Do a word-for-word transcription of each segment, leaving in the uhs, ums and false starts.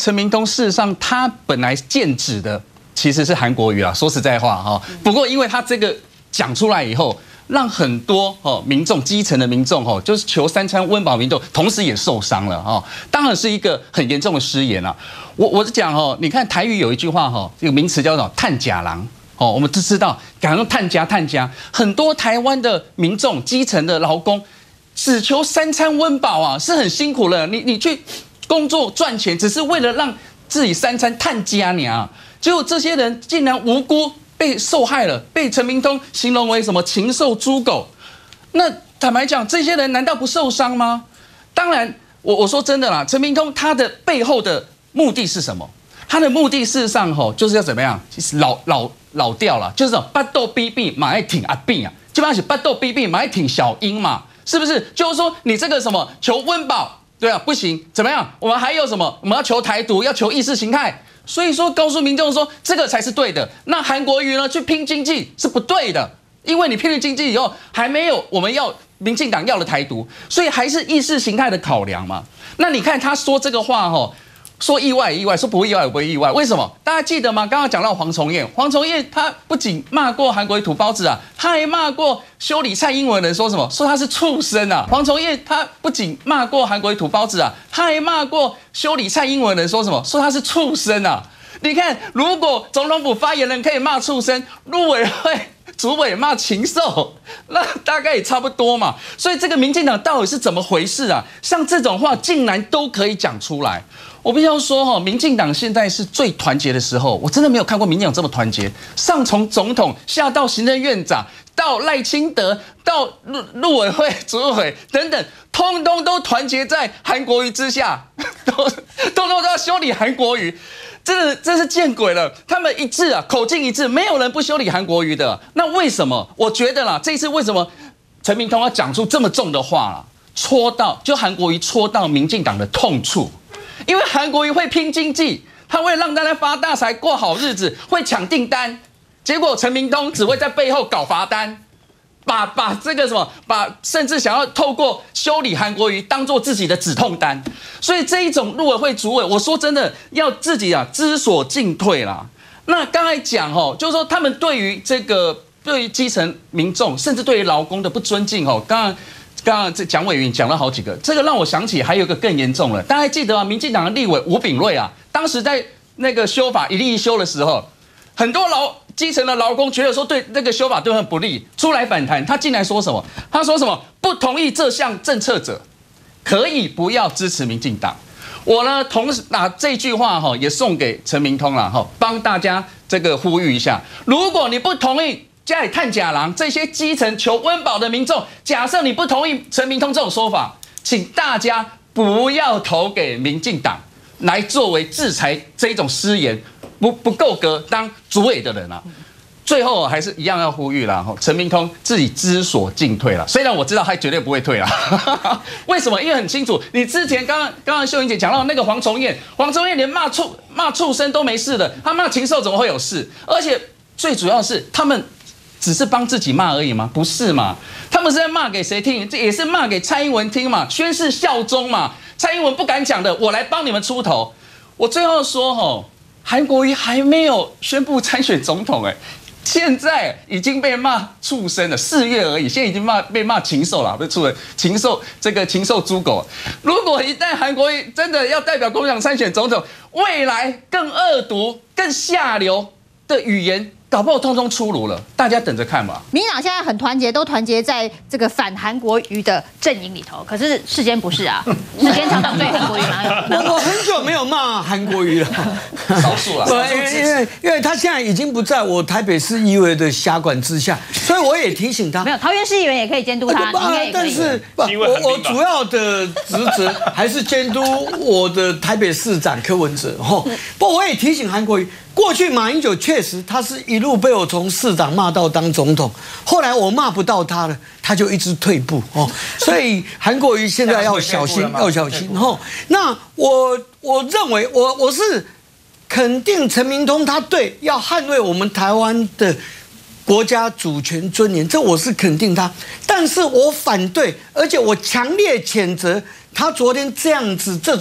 陈明通事实上他本来剑指的其实是韩国瑜啊，说实在话哈。不过因为他这个讲出来以后，让很多哦民众基层的民众哦，就是求三餐温饱民众，同时也受伤了哈。当然是一个很严重的失言啊。我我是讲哦，你看台语有一句话哈，这个名词叫做探假郎。哦，我们都知道，赶快探家探家，很多台湾的民众、基层的劳工，只求三餐温饱啊，是很辛苦了。你你去工作赚钱，只是为了让自己三餐探家娘，结果这些人竟然无辜被受害了，被陈明通形容为什么禽兽猪狗。那坦白讲，这些人难道不受伤吗？当然，我我说真的啦，陈明通他的背后的目的是什么？他的目的事实上吼，就是要怎么样？老老老掉了，就是巴豆逼逼马爱挺阿病啊，基本上是巴豆逼逼马爱挺小英嘛，是不是？就是说你这个什么求温饱，对啊，不行，怎么样？我们还有什么？我们要求台独，要求意识形态，所以说告诉民众说这个才是对的。那韩国瑜呢，去拼经济是不对的，因为你拼了经济以后，还没有我们要民进党要的台独，所以还是意识形态的考量嘛。那你看他说这个话吼。说意外意外，说不意外也不会意外，为什么？大家记得吗？刚刚讲到黄崇彦，黄崇彦他不仅骂过韩国瑜土包子啊，他还骂过修理蔡英文的人，说什么？说他是畜生啊！黄崇彦他不仅骂过韩国瑜土包子啊，他还骂过修理蔡英文的人，说什么？说他是畜生啊！你看，如果总统府发言人可以骂畜生，陆委会主委骂禽兽，那大概也差不多嘛。所以这个民进党到底是怎么回事啊？像这种话竟然都可以讲出来。我必须要说哈，民进党现在是最团结的时候，我真的没有看过民进党这么团结。上从总统，下到行政院长，到赖清德，到陆陆委会主委等等，通通都团结在韩国瑜之下，都通通都要修理韩国瑜。真的真是见鬼了！他们一致啊，口径一致，没有人不修理韩国瑜的。那为什么？我觉得啦，这一次为什么陈明通要讲出这么重的话啦？戳到就韩国瑜戳到民进党的痛处。因为韩国瑜会拼经济，他会让大家发大财、过好日子，会抢订单。结果陈明通只会在背后搞罚单，把把这个什么，把甚至想要透过修理韩国瑜当做自己的止痛单。所以这一种陆委会主委，我说真的要自己啊知所进退啦。那刚才讲哦，就是说他们对于这个对于基层民众，甚至对于劳工的不尊敬哦，刚刚。刚刚这蒋委员讲了好几个，这个让我想起还有一个更严重了。大家还记得啊，民进党的立委吴秉叡啊，当时在那个修法一例一修的时候，很多劳基层的劳工觉得说对那个修法对他们不利，出来反弹。他竟然说什么？他说什么？不同意这项政策者，可以不要支持民进党。我呢，同时拿这句话哈，也送给陈明通了哈，帮大家这个呼吁一下：如果你不同意。家里探假郎这些基层求温饱的民众，假设你不同意陈明通这种说法，请大家不要投给民进党来作为制裁这一种失言，不不够格当主委的人啊。最后还是一样要呼吁啦，陈明通自己知所进退啦。虽然我知道他绝对不会退啦，为什么？因为很清楚，你之前刚刚刚刚秀英姐讲到那个黄崇彦，黄崇彦连骂畜骂畜生都没事的，他骂禽兽怎么会有事？而且最主要是他们。只是帮自己骂而已吗？不是嘛？他们是在骂给谁听？这也是骂给蔡英文听嘛，宣誓效忠嘛。蔡英文不敢讲的，我来帮你们出头。我最后说吼，韩国瑜还没有宣布参选总统，哎，现在已经被骂畜生了，四月而已，现在已经骂被骂禽兽了，不是畜生，禽兽这个禽兽猪狗。如果一旦韩国瑜真的要代表国民党参选总统，未来更恶毒、更下流的语言。搞不好通通出炉了，大家等着看吧。 民进党现在很团结，都团结在这个反韩国瑜的阵营里头。可是世间不是啊，世间常常对韩国瑜蛮蛮。 我很久没有骂韩国瑜了， 少数了。 对，因为因为他现在已经不在我台北市议会的辖管之下，所以我也提醒他。 没有，桃园市议员也可以监督他，应该也可以。 但是我我主要的职责还是监督我的台北市长柯文哲。吼，不过我也提醒韩国瑜。过去马英九确实，他是一路被我从市长骂到当总统，后来我骂不到他了，他就一直退步哦。所以韩国瑜现在要小心，要小心哦。那我我认为，我我是肯定陈明通他对，要捍卫我们台湾的国家主权尊严，这我是肯定他。但是我反对，而且我强烈谴责他昨天这样子这种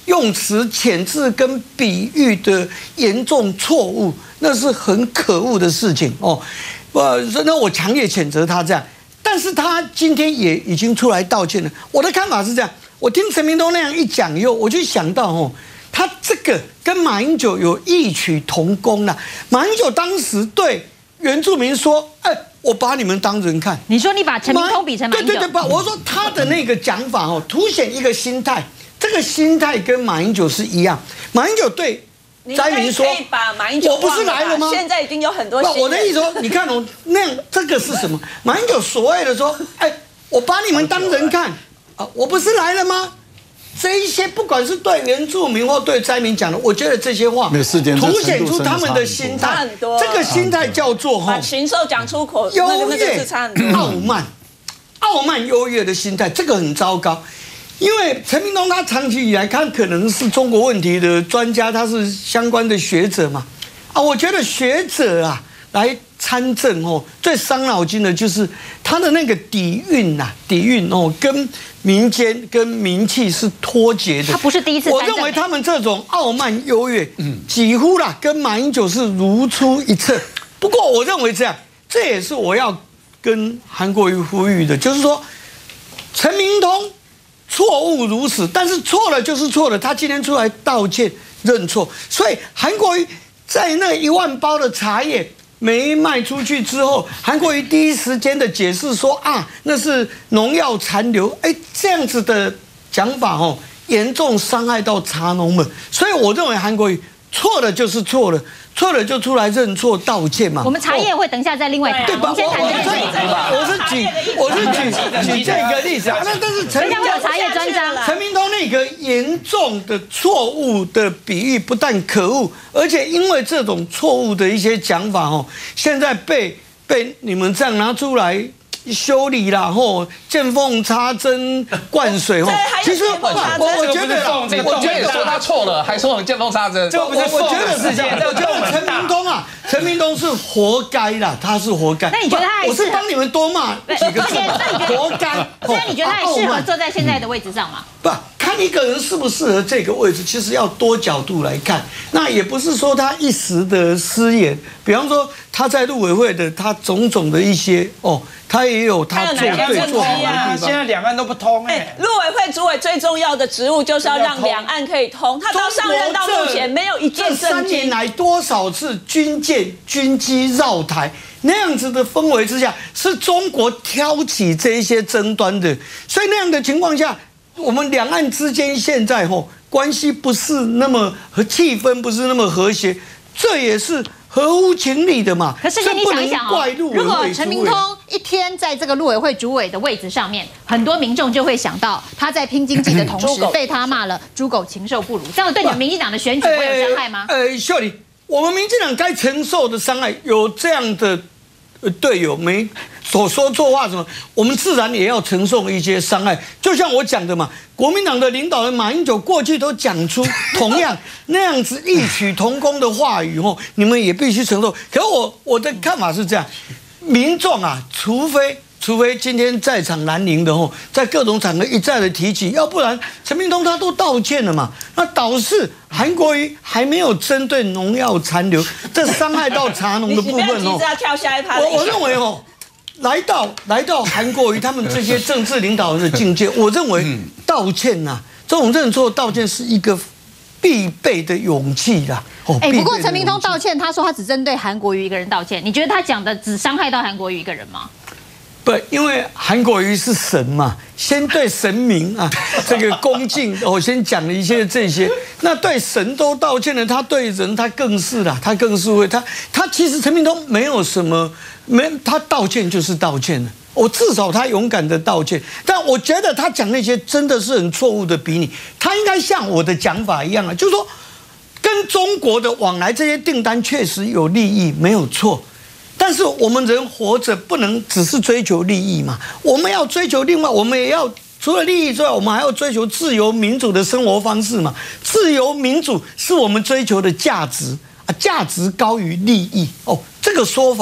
用词遣字跟比喻的严重错误，那是很可恶的事情哦。呃，那我强烈谴责他这样，但是他今天也已经出来道歉了。我的看法是这样，我听陈明通那样一讲以后，我就想到哦，他这个跟马英九有异曲同工啦。马英九当时对原住民说：“哎、欸，我把你们当人看。” 你说你把陈明通比成马英九？ 对对对，我说他的那个讲法哦，凸显一个心态。这个心态跟马英九是一样。马英九对灾民说：“我不是来了吗？ 现在已经有很多。” 我的意思说，你看哦，那样这个是什么？马英九所谓的说：“哎，我把你们当人看啊，我不是来了吗？”这一些不管是对原住民或对灾民讲的，我觉得这些话凸显出他们的心态。这个心态叫做哈， 把禽兽讲出口， 优越、傲慢、傲慢、优越的心态，这个很糟糕。因为陈明通他长期以来，他可能是中国问题的专家，他是相关的学者嘛，啊，我觉得学者啊来参政哦，最伤脑筋的就是他的那个底蕴呐，底蕴哦，跟民间跟民气是脱节的。 他不是第一次。 我认为他们这种傲慢优越，嗯，几乎啦跟马英九是如出一辙。不过我认为这样，这也是我要跟韩国瑜呼吁的，就是说陈明通。错误如此，但是错了就是错了。他今天出来道歉认错，所以韩国瑜在那一万包的茶叶没卖出去之后，韩国瑜第一时间的解释说啊，那是农药残留。哎，这样子的讲法哦，严重伤害到茶农们。所以我认为韩国瑜错了就是错了。错了就出来认错道歉嘛。 我们茶叶会等一下再另外谈。 对吧？我我是举我是举举这个例子啊。那但是陈明通茶叶专家， 陈明通那个严重的错误的比喻不但可恶，而且因为这种错误的一些讲法哦，现在被被你们这样拿出来。修理啦，吼，见缝插针灌水吼。其实我我觉得， 我觉得说他错了，还说我们见缝插针。 这不是我觉得是这样，我觉得陈明通啊，陈明通是活该啦，他是活该。 那你觉得他还我是帮你们多骂几个字，活该。 所以你觉得他还适合坐在现在的位置上吗？ 不。看一个人适不适合这个位置，其实要多角度来看。那也不是说他一时的失言，比方说他在陆委会的他种种的一些哦，他也有他做对做好的地方。 现在两岸都不通哎。 陆委会主委最重要的职务就是要让两岸可以通。他到上任到目前没有一件这三年来多少次军舰、军机绕台？那样子的氛围之下，是中国挑起这一些争端的，所以那样的情况下。我们两岸之间现在吼关系不是那么和气氛不是那么和谐，这也是合乎情理的嘛。 可是你想一想哦，如果陈明通一天在这个陆委会主委的位置上面，很多民众就会想到他在拼经济的同时被他骂了猪狗禽兽不如，这样对你们民进党的选举会有伤害吗？ 呃，秀丽，我们民进党该承受的伤害有这样的队友没？所说错话什么，我们自然也要承受一些伤害。就像我讲的嘛，国民党的领导人马英九过去都讲出同样那样子异曲同工的话语哦，你们也必须承受。可是我我的看法是这样，民众啊，除非除非今天在场南宁的哦，在各种场合一再的提起，要不然陈明通他都道歉了嘛，那导致韩国瑜还没有针对农药残留，这伤害到茶农的部分哦。我我认为哦。来到来到韩国瑜他们这些政治领导人的境界，我认为道歉呐、啊，这种认错道歉是一个必备的勇气啦。 哦，哎，不过陈明通道歉，他说他只针对韩国瑜一个人道歉，你觉得他讲的只伤害到韩国瑜一个人吗？ 不，因为韩国瑜是神嘛，先对神明啊这个恭敬，我先讲了一些这些，那对神都道歉了，他对人他更是啦，他更是会，他他其实陈明通没有什么，没他道歉就是道歉了，我至少他勇敢的道歉，但我觉得他讲那些真的是很错误的比拟，他应该像我的讲法一样啊，就是说跟中国的往来这些订单确实有利益，没有错。但是我们人活着不能只是追求利益嘛，我们要追求另外，我们也要除了利益之外，我们还要追求自由民主的生活方式嘛。自由民主是我们追求的价值啊，价值高于利益哦。这个说法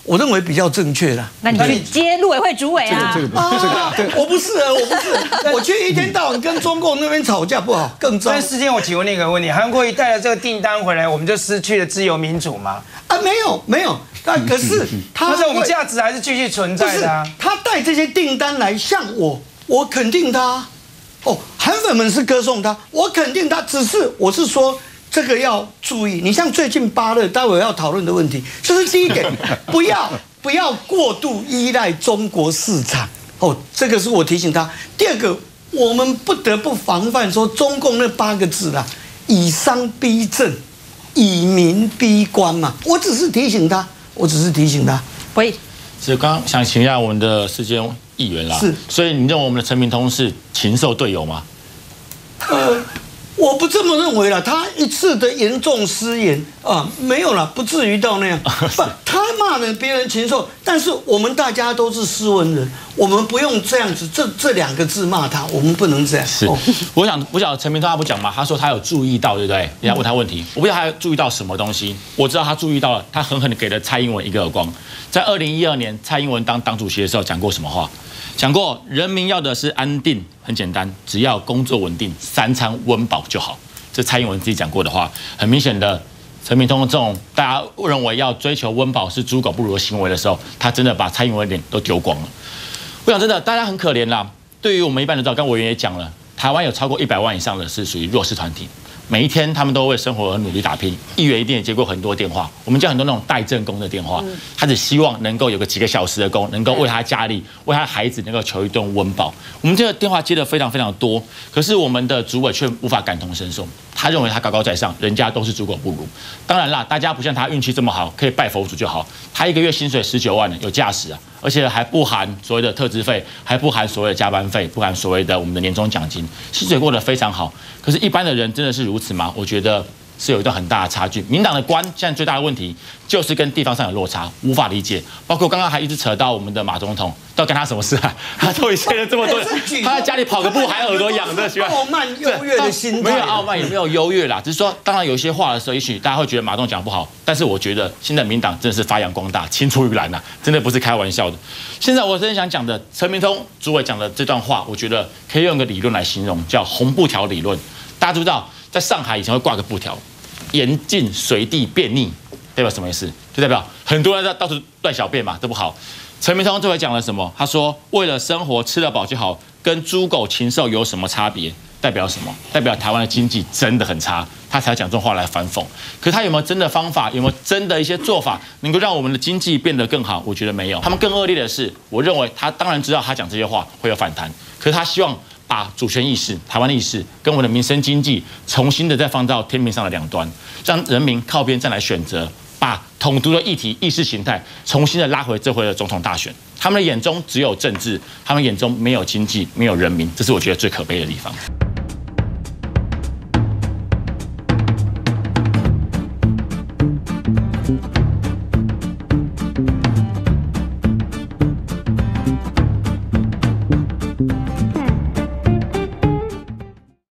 我认为比较正确的。 那你去接陆委会主委啊？ 这个这个这个， 我不是啊，我不是，我却一天到晚跟中共那边吵架，不好，更糟。 但事先我请问你一个问题：韩国瑜带了这个订单回来，我们就失去了自由民主吗？ 啊，没有没有，但可是他但是我们价值还是继续存在的啊。 他带这些订单来向我，我肯定他。哦，韩粉们是歌颂他，我肯定他，只是我是说。这个要注意，你像最近巴勒，待会要讨论的问题，就是第一点，不要不要过度依赖中国市场哦，这个是我提醒他。第二个，我们不得不防范说中共那八个字啦，以商逼政，以民逼官嘛。我只是提醒他，我只是提醒他。 喂， 是刚刚想请教我们的世界议员啦， 是， 所以你认为我们的陈明通是禽兽队友吗？ 呃。我不这么认为了，他一次的严重失言啊，没有了，不至于到那样。不，他骂人别人禽兽，但是我们大家都是斯文人，我们不用这样子，这这两个字骂他，我们不能这样。 是，哦、我想，我想陈明通他不讲嘛，他说他有注意到，对不对？人家问他问题，我不知道他注意到什么东西，我知道他注意到了，他狠狠的给了蔡英文一个耳光。在二零一二年，蔡英文当党主席的时候讲过什么话？讲过，人民要的是安定，很简单，只要工作稳定，三餐温饱就好。这蔡英文自己讲过的话，很明显的，陈明通这种大家认为要追求温饱是猪狗不如的行为的时候，他真的把蔡英文的脸都丢光了。我想真的，大家很可怜啦。对于我们一般人知道，刚委员也讲了，台湾有超过一百万以上的是属于弱势团体。每一天，他们都为生活而努力打拼。议员一定也接过很多电话，我们接很多那种代政工的电话，他只希望能够有个几个小时的工，能够为他家里、为他孩子能够求一顿温饱。我们这个电话接的非常非常多，可是我们的主委却无法感同身受。他认为他高高在上，人家都是猪狗不如。当然啦，大家不像他运气这么好，可以拜佛祖就好。他一个月薪水十九万呢，有驾驶啊，而且还不含所谓的特支费，还不含所谓的加班费，不含所谓的我们的年终奖金，薪水过得非常好。可是，一般的人真的是如此吗？我觉得是有一段很大的差距。民党的官现在最大的问题就是跟地方上有落差，无法理解。包括刚刚还一直扯到我们的马总统，到跟他什么事啊？他都已经了这么多人，他在家里跑个步还耳朵痒的，喜欢傲慢优越的心态， 没有傲慢也没有优越啦，只是说当然有一些话的时候，也许大家会觉得马总讲不好，但是我觉得现在民党真的是发扬光大，青出于蓝呐，真的不是开玩笑的。现在我真的想讲的，陈明通主委讲的这段话，我觉得可以用一个理论来形容，叫红布条理论。大家知不知道，在上海以前会挂个布条，严禁随地便溺，代表什么意思？就代表很多人在到处乱小便嘛，这不好。陈明通这回讲了什么？他说，为了生活吃得饱就好，跟猪狗禽兽有什么差别？代表什么？代表台湾的经济真的很差，他才讲这种话来反讽。可是他有没有真的方法？有没有真的一些做法，能够让我们的经济变得更好？我觉得没有。他们更恶劣的是，我认为他当然知道他讲这些话会有反弹，可是他希望把主权意识、台湾的意识跟我们的民生经济重新的再放到天平上的两端，让人民靠边站来选择，把统独的议题、意识形态重新的拉回这回的总统大选。他们的眼中只有政治，他们眼中没有经济，没有人民，这是我觉得最可悲的地方。